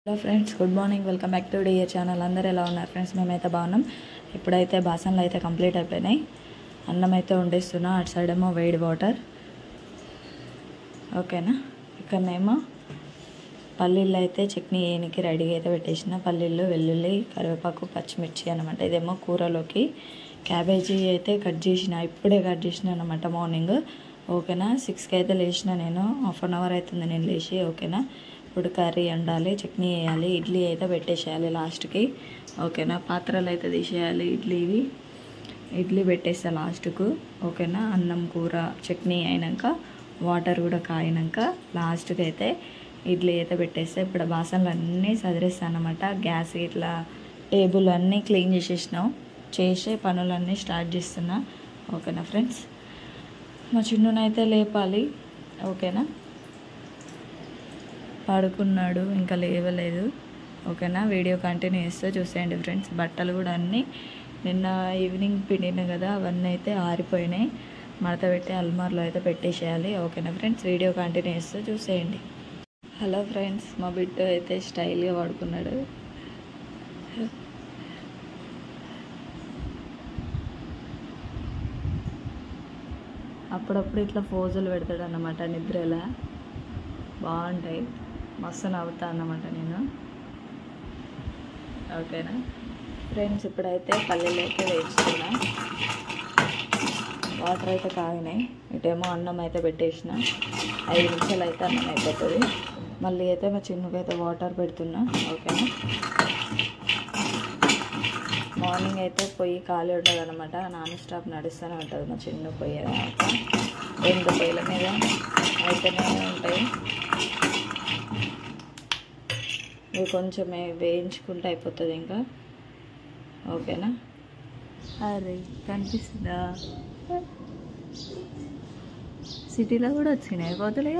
Hello friends, good morning. Welcome back to dear channel. అందరూ ఎలా ఉన్నారు ఫ్రెండ్స్? మేమైతే బాగున్నాం. ఇప్పుడైతే బాసనలు అయితే కంప్లీట్ అయిపోయినాయి. అన్నం అయితే వండిస్తున్నా. అటు సైడ్ ఏమో వేడి వాటర్, ఓకేనా. ఇక్కడనేమో పల్లీలు అయితే చట్నీ వేయడానికి రెడీగా అయితే పెట్టేసిన. పల్లీలు, వెల్లుల్లి, కరివేపాకు, పచ్చిమిర్చి అనమాట. ఇదేమో కూరలోకి. క్యాబేజీ అయితే కట్ చేసిన, ఇప్పుడే కట్ చేసిన అనమాట మార్నింగ్, ఓకేనా. 6కి అయితే లేచిన నేను. హాఫ్ అన్ అవర్ అవుతుంది నేను లేచి, ఓకేనా. ఇప్పుడు కర్రీ వండాలి, చట్నీ వేయాలి, ఇడ్లీ అయితే పెట్టేసేయాలి లాస్ట్కి, ఓకేనా. పాత్రలు అయితే తీసేయాలి, ఇడ్లీ పెట్టేస్తా లాస్ట్కు, ఓకేనా. అన్నం కూర చట్నీ అయినాక వాటర్ కూడా కాయినాక లాస్ట్కి అయితే ఇడ్లీ అయితే పెట్టేస్తా. ఇప్పుడు బాసనలు అన్నీ సదిరేస్తాను అనమాట. గ్యాస్ ఇట్లా టేబుల్ అన్నీ క్లీన్ చేసేసినాం. చేసే పనులన్నీ స్టార్ట్ చేస్తున్నా, ఓకేనా ఫ్రెండ్స్. మా చిన్నునైతే లేపాలి, ఓకేనా. పడుకున్నాడు, ఇంకా లేవలేదు, ఓకేనా. వీడియో కంటిన్యూ చేస్తూ చూసేయండి ఫ్రెండ్స్. బట్టలు కూడా అన్నీ నిన్న ఈవినింగ్ పిండిన కదా, అవన్నీ అయితే ఆరిపోయినాయి. మడత పెట్టి అల్మార్లో అయితే పెట్టేసేయాలి, ఓకేనా ఫ్రెండ్స్. వీడియో కంటిన్యూ చేస్తూ చూసేయండి. హలో ఫ్రెండ్స్, మా బిడ్డ అయితే స్టైల్గా పడుకున్నాడు. అప్పుడప్పుడు ఇట్లా ఫోజులు పెడతాడు అన్నమాట నిద్రలా, బాగుంటాయి. మస్తు నవ్వుతా అన్నమాట నేను, ఓకేనా ఫ్రెండ్స్. ఇప్పుడైతే పల్లీలు అయితే వేస్తున్నా. వాటర్ అయితే కాగినాయి. ఇటేమో అన్నం అయితే పెట్టేసిన. 5 నిమిషాలు అయితే అన్నం అయిపోతుంది. మళ్ళీ అయితే మా చిన్నకైతే వాటర్ పెడుతున్నా, ఓకేనా. మార్నింగ్ అయితే పొయ్యి ఖాళీ ఉంటుంది అనమాట. నాన్ స్టాప్ నడుస్తూనే ఉంటుంది మా చిన్న పొయ్యి దాకా. 2 పొయ్యిల మీద అయితేనే ఉంటాయి. ఇవి కొంచెం వేయించుకుంటే అయిపోతుంది ఇంకా, ఓకేనా. అరే కనిపిస్తుందా? సిటీలో కూడా వచ్చినాయి కోతులుగా.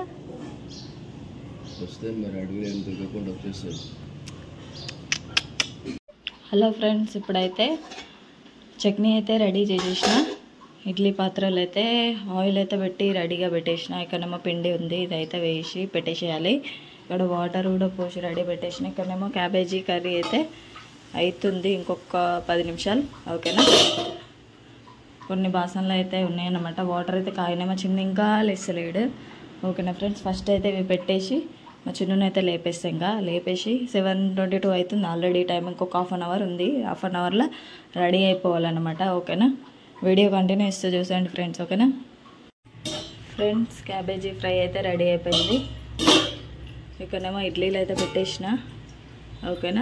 హలో ఫ్రెండ్స్, ఇప్పుడైతే చట్నీ అయితే రెడీ చేసేసిన. ఇడ్లీ పాత్రలు అయితే ఆయిల్ అయితే పెట్టి రెడీగా పెట్టేసిన. ఇక్కడేమో పిండి ఉంది, ఇదైతే వేసి పెట్టేసేయాలి. ఇక్కడ వాటర్ కూడా పోసి రెడీ పెట్టేసిన. ఇక్కడేమో క్యాబేజీ కర్రీ అయితే అవుతుంది, ఇంకొక 10 నిమిషాలు, ఓకేనా. కొన్ని బాసనలు అయితే ఉన్నాయన్నమాట. వాటర్ అయితే కాగినాయి. మా చిన్న ఇంకా లేస్తలేడు, ఓకేనా ఫ్రెండ్స్. ఫస్ట్ అయితే ఇవి పెట్టేసి మా చిన్నను అయితే లేపేస్తాం. ఇంకా లేపేసి 7:22 అవుతుంది ఆల్రెడీ టైం. ఇంకొక హాఫ్ అన్ అవర్ ఉంది. హాఫ్ అన్ అవర్లో రెడీ అయిపోవాలన్నమాట, ఓకేనా. వీడియో కంటిన్యూ ఇస్తూ చూసేయండి ఫ్రెండ్స్, ఓకేనా. ఫ్రెండ్స్, క్యాబేజీ ఫ్రై అయితే రెడీ అయిపోయింది. ఇక్కడేమో ఇడ్లీలు అయితే పెట్టేసిన, ఓకేనా.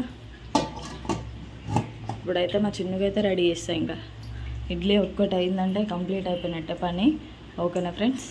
ఇప్పుడైతే మా చిన్నగా అయితే రెడీ చేస్తాం. ఇంకా ఇడ్లీ ఒక్కటి అయిందంటే కంప్లీట్ అయిపోయినట్టే పని, ఓకేనా ఫ్రెండ్స్.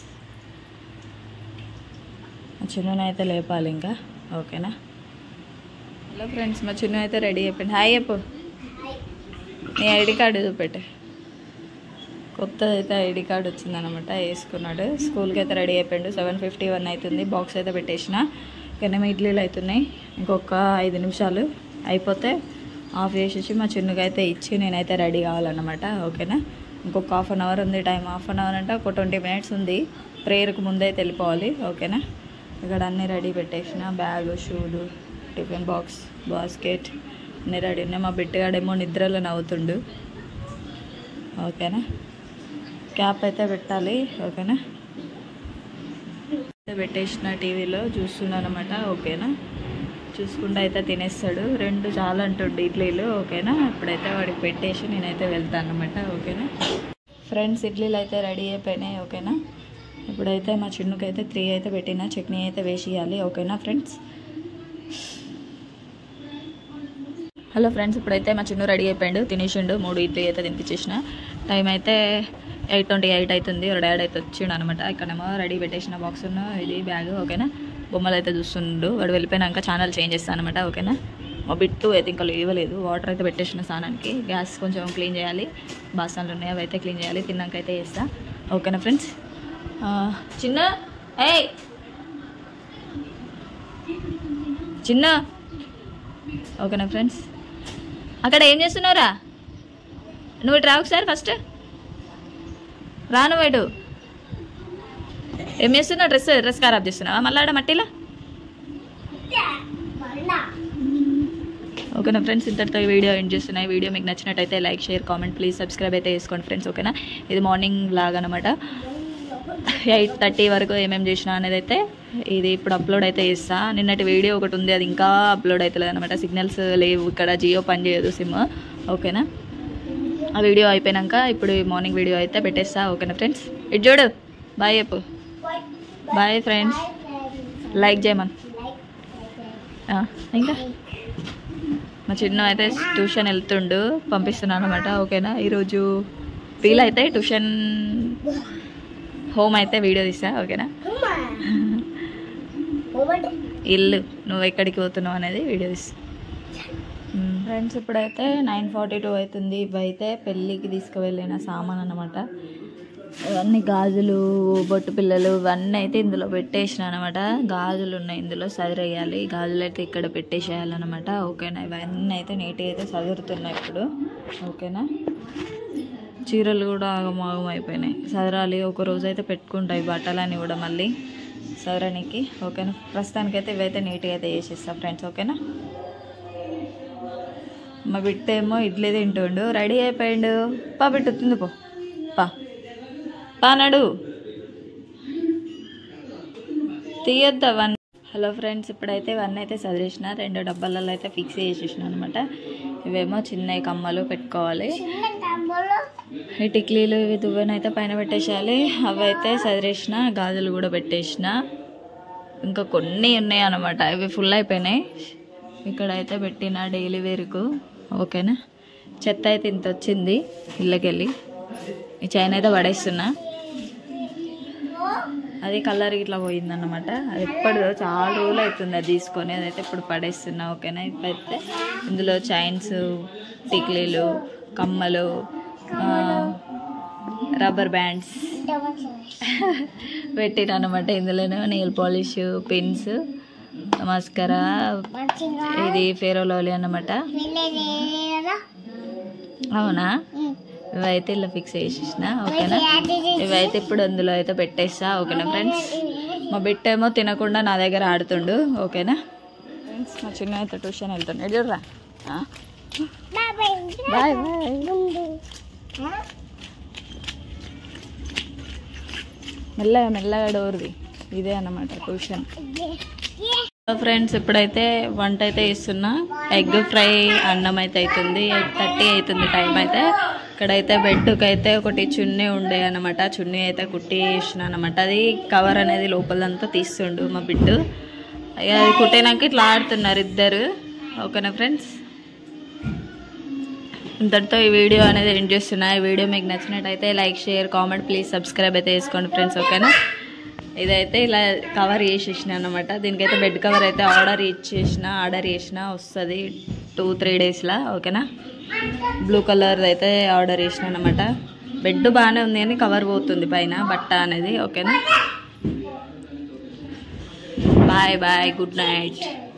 మా చిన్న అయితే లేపాలి ఇంకా, ఓకేనా. హలో ఫ్రెండ్స్, మా చిన్న అయితే రెడీ అయిపోయింది. హాయ్ చెప్పు. నీ ఐడి కార్డు చూపెట్టే. కొత్తదైతే ఐడి కార్డు వచ్చిందనమాట, వేసుకున్నాడు. స్కూల్కి అయితే రెడీ అయిపోయాడు. 7:51 అవుతుంది. బాక్స్ అయితే పెట్టేసిన. ఇక్కడేమో ఇడ్లీలు అవుతున్నాయి. ఇంకొక 5 నిమిషాలు అయిపోతే ఆఫ్ చేసేసి మా చిన్నగా అయితే ఇచ్చి నేనైతే రెడీ కావాలన్నమాట, ఓకేనా. ఇంకొక హాఫ్ అన్ అవర్ ఉంది టైం. హాఫ్ అన్ అవర్ అంటే ఒక 20 మినిట్స్ ఉంది. ప్రేయర్కి ముందే వెళ్ళిపోవాలి, ఓకేనా. ఇక్కడ అన్నీ రెడీ పెట్టేసిన. బ్యాగు, షూలు, టిఫిన్ బాక్స్, బాస్కెట్ అన్నీ రెడీ ఉన్నాయి. మా బిడ్డగాడేమో నిద్రలో నవ్వుతుండు, ఓకేనా. క్యాప్ అయితే పెట్టాలి, ఓకేనా. పెట్టేసిన టీవీలో చూస్తున్నాను అనమాట, ఓకేనా. చూసుకుంటూ అయితే తినేస్తాడు. 2 చాలా అంటుండు ఇడ్లీలు, ఓకేనా. ఇప్పుడైతే వాడికి పెట్టేసి నేనైతే వెళ్తాను అనమాట, ఓకేనా. ఫ్రెండ్స్, ఇడ్లీలు అయితే రెడీ అయిపోయినాయి, ఓకేనా. ఇప్పుడైతే మా చిన్నకైతే 3 అయితే పెట్టిన. చట్నీ అయితే వేసేయాలి, ఓకేనా ఫ్రెండ్స్. హలో ఫ్రెండ్స్, ఇప్పుడైతే మా చిన్న రెడీ అయిపోయాడు, తినేసిండు. 3 ఇడ్లీ అయితే తినిపించేసిన. టైం అయితే 8:28 అవుతుంది. డాడీ అయితే వచ్చిండు అనమాట. ఇక్కడేమో రెడీ పెట్టేసిన బాక్స్ ఇది బ్యాగ్, ఓకేనా. బొమ్మలు అయితే చూస్తుండు. వాడు వెళ్ళిపోయినాక ఛానల్ చేంజ్ చేస్తాను అనమాట, ఓకేనా. మా బిట్టు అయితే ఇంకా లేవలేదు. వాటర్ అయితే పెట్టేసిన స్నానానికి. గ్యాస్ కొంచెం క్లీన్ చేయాలి. బాసనలు ఉన్నాయి, అవి అయితే క్లీన్ చేయాలి. తిన్నాక అయితే చేస్తా, ఓకేనా ఫ్రెండ్స్. చిన్న చిన్న ఓకేనా ఫ్రెండ్స్. అక్కడ ఏం చేస్తున్నావురా? నువ్వు ఇటు రా ఒకసారి. ఫస్ట్ రాను వేడు. ఏం చేస్తున్నావు? డ్రెస్ ఖరాబ్ చేస్తున్నావా మళ్ళీ ఆడ మట్టిలా? ఓకేనా ఫ్రెండ్స్, ఇంతటితో ఈ వీడియో ఎండ్ చేస్తున్నాయి. వీడియో మీకు నచ్చినట్టయితే like, share, comment, please subscribe అయితే చేసుకోండి ఫ్రెండ్స్. ఓకేనా, ఇది మార్నింగ్ లాగా అనమాట. 8:30 వరకు ఏమేమి చేసినా అనేది అయితే ఇది ఇప్పుడు అప్లోడ్ అయితే చేస్తా. నిన్నటి వీడియో ఒకటి ఉంది, అది ఇంకా అప్లోడ్ అవుతలేదు అనమాట. సిగ్నల్స్ లేవు ఇక్కడ, జియో పని చేయదు సిమ్. ఓకేనా, ఆ వీడియో అయిపోయాక ఇప్పుడు మార్నింగ్ వీడియో అయితే పెట్టేస్తా. ఓకేనా ఫ్రెండ్స్, ఇటు చూడు, బాయ్ చెప్పు. బాయ్ ఫ్రెండ్స్, లైక్ చేయమని. ఇంకా మా చిన్న అయితే ట్యూషన్ వెళ్తుండు, పంపిస్తున్నాను అనమాట. ఓకేనా, ఈరోజు వీల్ అయితే ట్యూషన్ హోమ్ అయితే వీడియో తీసా. ఓకేనా, ఇల్లు నువ్వు ఎక్కడికి పోతున్నావు అనేది వీడియో తీస్తా ఫ్రెండ్స్. ఇప్పుడైతే 9:42 అవుతుంది. ఇవైతే పెళ్ళికి తీసుకువెళ్ళిన సామాన్ అనమాట. ఇవన్నీ గాజులు, బొట్టు పిల్లలు ఇవన్నీ అయితే ఇందులో పెట్టేసిన అనమాట. గాజులు ఉన్నాయి ఇందులో, సదిరేయాలి. గాజులు అయితే ఇక్కడ పెట్టేసేయాలన్నమాట. ఓకేనా, ఇవన్నీ అయితే నీట్గా అయితే సదురుతున్నాయి ఇప్పుడు. ఓకేనా, చీరలు కూడా ఆగమాగం అయిపోయినాయి, సదరాలి. ఒక రోజు అయితే పెట్టుకుంటాయి బట్టలని కూడా మళ్ళీ సదరానికి. ఓకేనా, ప్రస్తుతానికైతే ఇవైతే నీట్గా అయితే వేసేస్తాం ఫ్రెండ్స్. ఓకేనా, మా బిడ్డ ఏమో ఇడ్లీ తింటుండు, రెడీ అయిపోయిండు. పా బిట్టు తిందు పో, పానాడు తీయొద్దు అవన్నీ. హలో ఫ్రెండ్స్, ఇప్పుడైతే ఇవన్నీ అయితే సదిరేసిన 2 డబ్బాలలో అయితే ఫిక్స్ చేసేసిన అనమాట. ఇవేమో చిన్న కమ్మలు పెట్టుకోవాలి. ఈ టిక్లీలు ఇవి దువ్వెనైతే పైన పెట్టేసేయాలి. అవి అయితే సదిరేసిన, గాజులు కూడా పెట్టేసిన. ఇంకా కొన్ని ఉన్నాయి అన్నమాట, ఇవి ఫుల్ అయిపోయినాయి. ఇక్కడ అయితే పెట్టిన డైలీ వేరుకు. ఓకేనా, చెత్త అయితే ఇంత వచ్చింది ఇళ్ళకెళ్ళి. ఈ చైన్ అయితే పడేస్తున్నా, అది కలర్ ఇట్లా పోయిందన్నమాట. అది ఎప్పటిదో చాలా రోజులు అవుతుంది అది తీసుకొని, అదైతే ఇప్పుడు పడేస్తున్నా. ఓకేనా, ఇప్పుడైతే ఇందులో చైన్స్, టిక్లీలు, కమ్మలు, రబ్బర్ బ్యాండ్స్ పెట్టిన అనమాట. ఇందులోనే నెయిల్ పాలిష్, పిన్స్, మస్కరా, ఇది ఫేర్ అండ్ లవ్లీ అన్నమాట. అవునా, ఇవైతే ఇలా ఫిక్స్ చేసేసిన. ఓకేనా, ఇవైతే ఇప్పుడు అందులో అయితే పెట్టేస్తా. ఓకేనా ఫ్రెండ్స్, మా బిడ్డ ఏమో తినకుండా నా దగ్గర ఆడుతుండు. ఓకేనా ఫ్రెండ్స్, మా చిన్న అయితే ట్యూషన్ వెళ్తుండే. చూడరా, బాయ్ బాయ్. మెల్లగా మెల్లగా డోర్ది, ఇదే అన్నమాట ట్యూషన్. ఫ్రెండ్స్, ఇప్పుడైతే వంట అయితే వేస్తున్నా. ఎగ్ ఫ్రై, అన్నం అయితే అవుతుంది. 8:30 అవుతుంది టైం అయితే. ఇక్కడైతే బెడ్కి అయితే ఒకటి చున్నీ ఉండే అనమాట. చున్నీ అయితే కుట్టి వేసిన అనమాట. అది కవర్ అనేది లోపలంతా తీస్తుండు మా బిడ్డు. అది కుట్టినాక ఇట్లా ఆడుతున్నారు ఇద్దరు. ఓకేనా ఫ్రెండ్స్, ఇంతటితో ఈ వీడియో అనేది ఎండ్ చేస్తున్నా. ఈ వీడియో మీకు నచ్చినట్టయితే like, share, comment, please subscribe అయితే చేసుకోండి ఫ్రెండ్స్. ఓకేనా, ఇదైతే ఇలా కవర్ చేసేసిన అనమాట. దీనికైతే బెడ్ కవర్ అయితే ఆర్డర్ చేసిన వస్తుంది 2-3 డేస్లో. ఓకేనా, బ్లూ కలర్ అయితే ఆర్డర్ చేసిన అనమాట. బెడ్ బాగానే ఉంది కానీ కవర్ పోతుంది పైన బట్ట అనేది. ఓకేనా, బాయ్ బాయ్, గుడ్ నైట్.